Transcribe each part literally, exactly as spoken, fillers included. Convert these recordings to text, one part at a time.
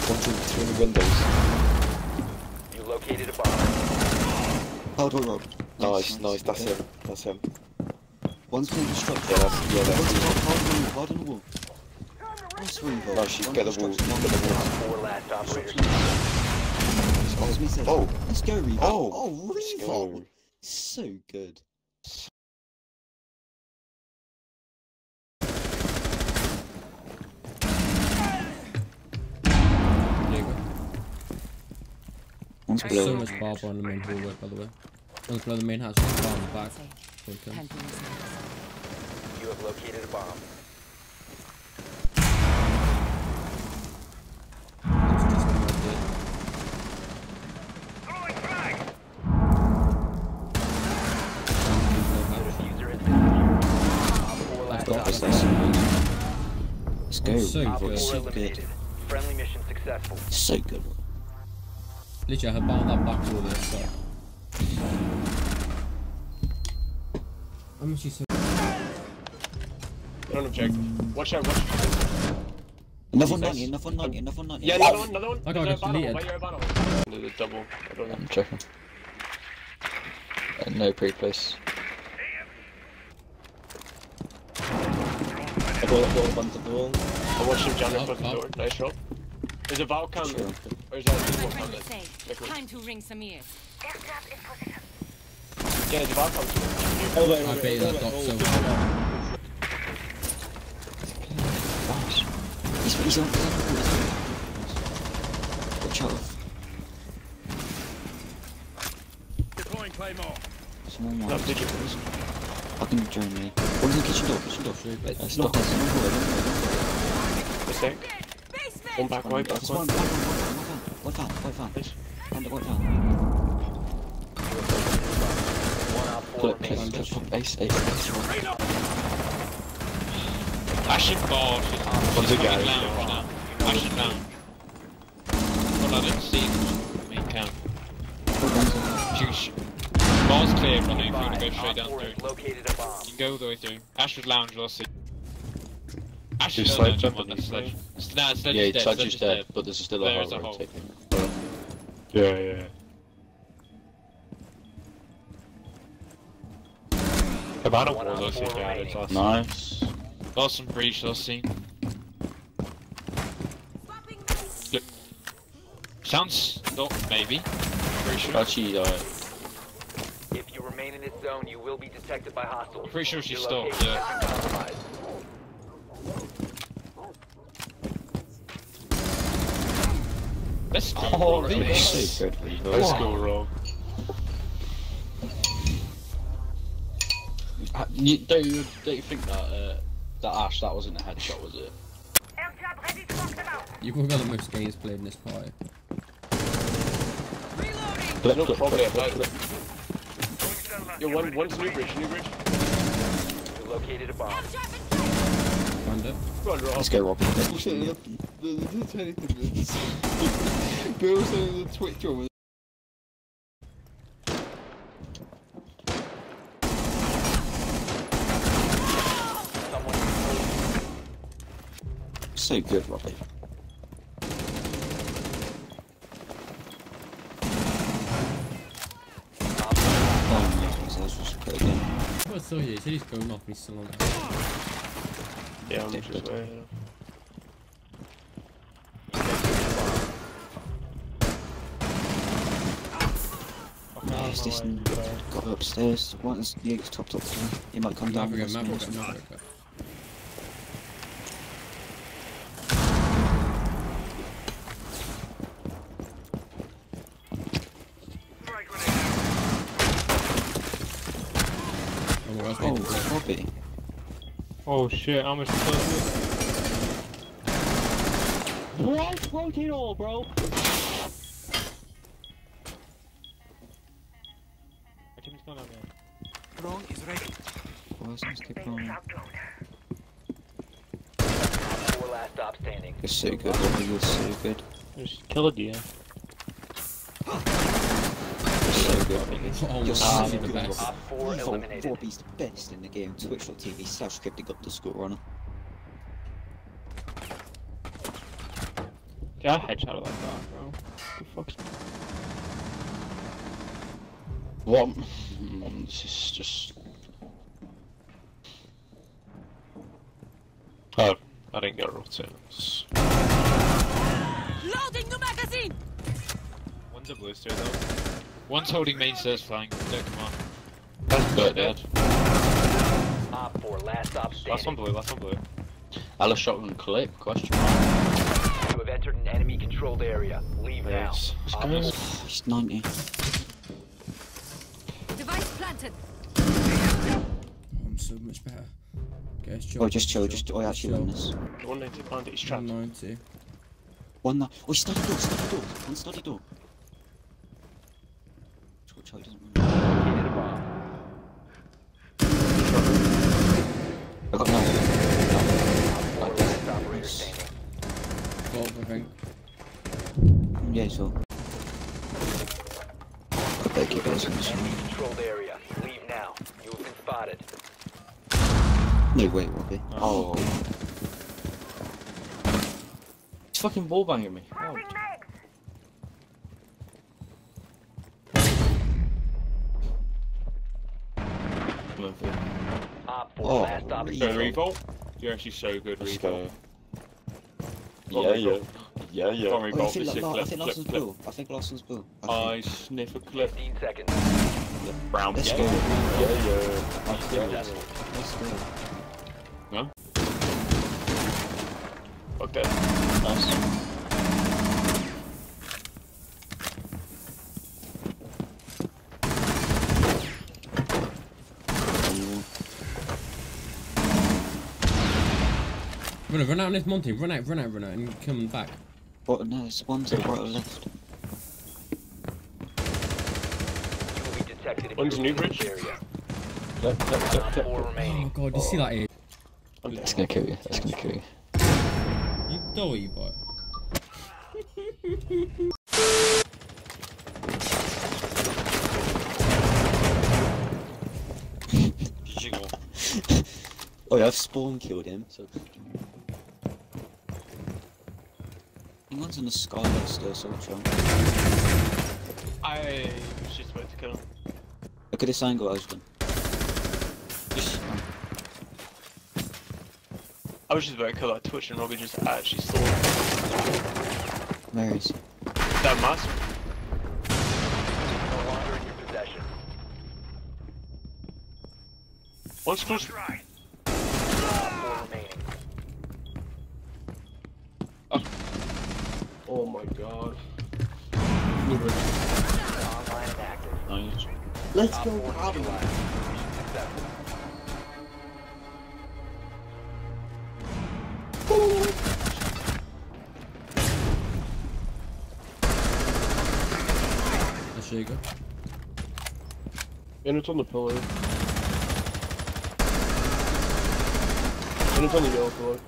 One through, through the windows. You located a bomb. Hold on, Rob. Nice, nice, nice. That's him. That's him. One's being destructed. Yeah, that's, yeah, that's him. Hold on the wall. Nice Revolt. No, she's get the wall. Get the wall. Four last operators. Oh, let's go, Revolt. Oh, oh Revolt. So good. One's There's so much barb on the main hallway, by the way. One's below the main house, one's bar in the back. You have located a bomb. It's just not good. Let's go. So good. So good. Friendly mission successful. So good. Literally, I had bound that back wall there, so. How much you say? Don't object. Watch out, watch out. Another one ninety, another one ninety, another one ninety. Yeah, another one, another one. I gotta get deleted. Why you're a battle? Do the double. I don't know. I'm checking. Uh, no pre-place. I got a little bunch of the wall. I watched him jump Oh, across the oh. door. Nice roll. There's a valve cam. Sure. Or is that a valve cam? Time to ring some ears. Yeah, there's a valve cam. I bet you that got so hard. He's, he's on, he's on. Watch out. Deploying Claymore. Someone No, wants. did you? Fucking join me. One's in the kitchen door, kitchen door. Uh, stop that, someone hold it, don't worry, Mistake. One back, right, back, There's one. one, one, one, one, one, one, one, one, Nice. one, one, one. One op four Look, remaining. click, click, ace, ace, ace, right. Ashton ball. One's a She's garage lounge now. now. Ashton lounge. Well, I didn't see it. Main cam. She, she, ball's clear from me. If you want to go straight down Op four through. has located a bomb. You can go all the way through. Ashton's lounge, we'll see. Ashton's Just no, no, slide no, jump one, on that's these Sledge. guys. It's- Nah, Sledge Yeah, is dead. Sledge Sledge is is dead, dead. but there's still a There is a hole hole. taking. Yeah, yeah. Hibana One wall op those four hit garage. remaining. Awesome. Nice. Lost some breach, lost scene. Look. Sounds stop, maybe. Pretty sure. Actually, uh, If you remain in this zone, you will be detected by hostiles. I'm pretty sure she Your stopped, location yeah. has been compromised. Let's go. Oh, Robbie. really? so good. Let's go, Rob. Uh, you, don't, you, don't you think that, uh, that Ash, that wasn't a headshot, was it? You've probably got the most games played in this party. There's no probably about it. Yo, one, one's new bridge, new bridge. You located a bomb. Find it. Go on, Rob. Let's go, Robbie. Bill said the Twitch on. So good, Robbie. Oh, I was just put again. I saw you, he said he's going off, he's still on it. Yeah, I'm just waiting. Nice, this got upstairs. One's the top top floor. He might come down. Maverick, with us Maverick, now. Maverick. Oh my gosh, Oh, Robbie. Oh shit, how much close? What? Rotate all, bro. I think it's gone out there. Drone is ready. Why is this keep going? Four last stop standing. You're so good, Robbie. You're so good. Just killed you. You're so good. Oh, You're wow, so the good, best. Robbie. Op four Revolt, eliminated. Robbie's the best in the game. Twitch dot T V slash scripted got the score runner. Yeah, I headshot like that, bro. The fuck's... What? Mm, this is just... Oh, I didn't get rotates. Loading new magazine! One's a blue stair though. One's holding main stairs flying. Don't come on. That's good, dead. Op four, last stop Last standing. one blue, last one blue. Ella shotgun clip, question. You have entered an enemy-controlled area. Leave now. Nice. Let's Op go. four. It's ninety. Device planted. Oh, I'm so much better. Guys, chill. Oh, just chill, just... Oh, I actually won this. one ninety pound, he's trapped. one ninety. One that. Oh, study door, study door. One study door. Charlie doesn't run. Located a bomb. I got no. Four, last operator standing. twelve, I think. Yeah, so. I better keep it as Enemy-controlled area. Leave now. You have been spotted. No way, Robbie. Oh. He's fucking wall banging me. Oh. Op four, Oh, last stop really? Go standing. Revolt? You're actually so good, Let's Revolt. go. Yeah, yeah. Yeah, yeah. Go on, Oh, I Revolt. think, This is La- clip, I think clip, Larson's clip. blue. I think Larson's blue. I I sniff a clip. fifteen seconds. Brown. Let's yeah. go. Yeah, yeah. Let's go. Let's go. No? Okay. Nice. Run out, run out on this Monty. Run out, run out, run out, and come back. What? No, it's one to the right or left. You will be detected if One's you New leave this Bridge. area. Clip, clip, clip, Op clip. four Oh remaining. god, you see that here? That's gonna kill you. That's gonna kill you. You do you boy. Oh yeah, I've spawn killed him. So. One's in the skylight still, so what's wrong? I was just about to kill him. Look at this angle, Ashton. Just. Um, I was just about to kill that Twitch and Robbie just actually saw it. where is he? That mask. No longer in your possession. One's close. Op four remaining. Oh my god. Online and active. Nice. Let's go, Robbie. Successful. Let's there you go. And it's on the pillar. And it's on the yellow pillar.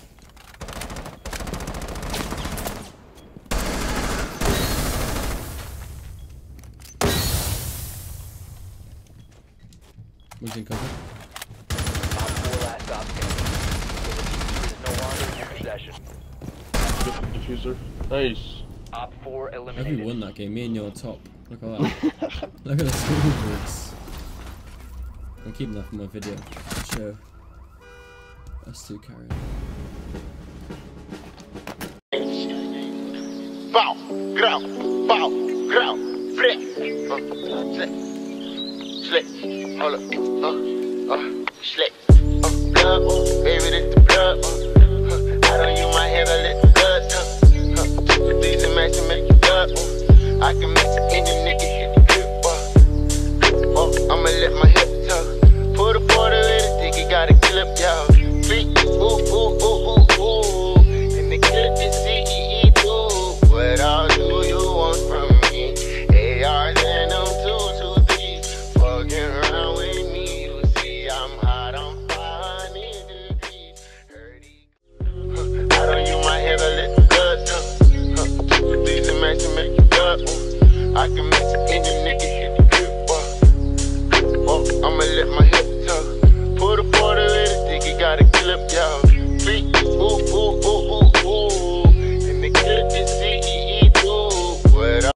One's in cover. Op four last stop standing. Is no longer in your possession. Get the diffuser. Nice. Op four Have eliminated. you won that game? Me and you on top. Look at that. Look at the scoreboards. I'm keeping that for my video. Show. Us two carrying. Bow, ground, bow, ground, flip, uh, slip, slip, hold up, uh, uh, slip, uh, blood, uh, baby, this the blood, uh.